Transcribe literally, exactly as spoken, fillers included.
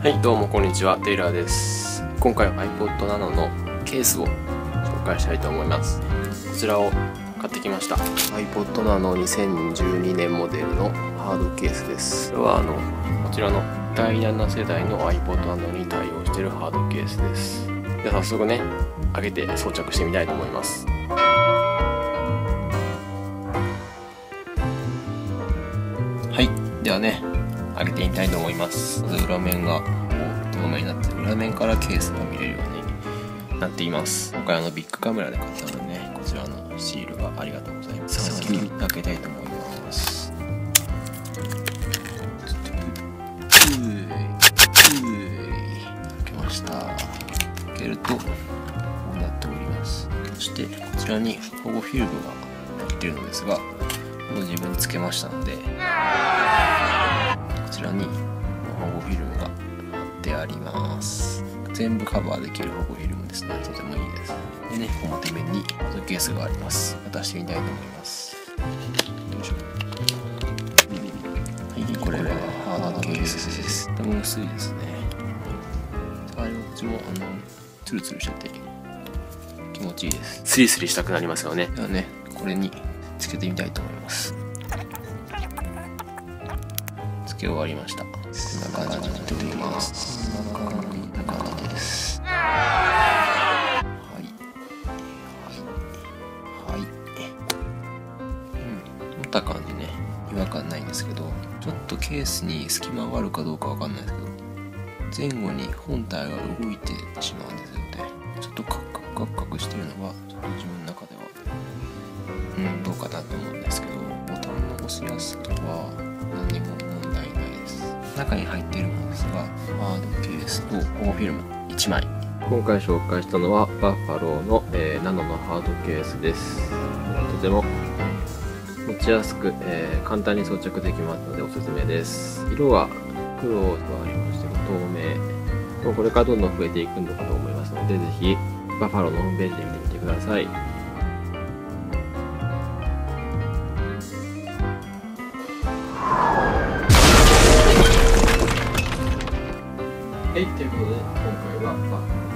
はい、どうもこんにちは、テイラーです。今回は iPod Nano のケースを紹介したいと思います。こちらを買ってきました。iPod Nano にせんじゅうにねんモデルのハードケースです。これはあのこちらのだいなな世代の iPod Nano に対応しているハードケースです。では早速ね、開けて装着してみたいと思います。はい、ではね、開けてみたいと思います。まず裏面が透明になって、裏面からケースが見れるようになっています。今回あのビッグカメラで買ったのでね、こちらのシールがありがとうございます。先に開けたいと思います。うーい、うーい、開けました。開けるとこうなっております。そしてこちらに保護フィルムが入っているのですが、もう自分につけましたので、こちらに保護フィルムが貼ってあります。全部カバーできる保護フィルムですね。とてもいいです。でね、表面にハードケースがあります。渡してみたいと思います。よいしょ。はい、これはハードケースです。とても薄いですね。触り心地もあのツルツルしてて気持ちいいです。スリスリしたくなりますよね。ではね、これにつけてみたいと思います。つけ終わりました。こんな感じになっております。こんな感じです。はいはいはい。うん、持った感じね、違和感ないんですけど、ちょっとケースに隙間があるかどうかわかんないですけど、前後に本体が動いてしまうんですよね。ちょっとカクカクカクカクしてるのがちょっと自分の中ではうんどうかなと思うんですけど、ボタンの押しやすさは何も問題ないです。中に入っているものですが、ハードケースと保護フィルムいちまい。今回紹介したのはバッファローの、えー、ナノのハードケースです。とても持ちやすく、えー、簡単に装着できますのでおすすめです。色は黒とありまして透明。これからどんどん増えていくのかと思いますので、ぜひバッファローのホームページで見てみてください。はい、ということで今回はバッファロー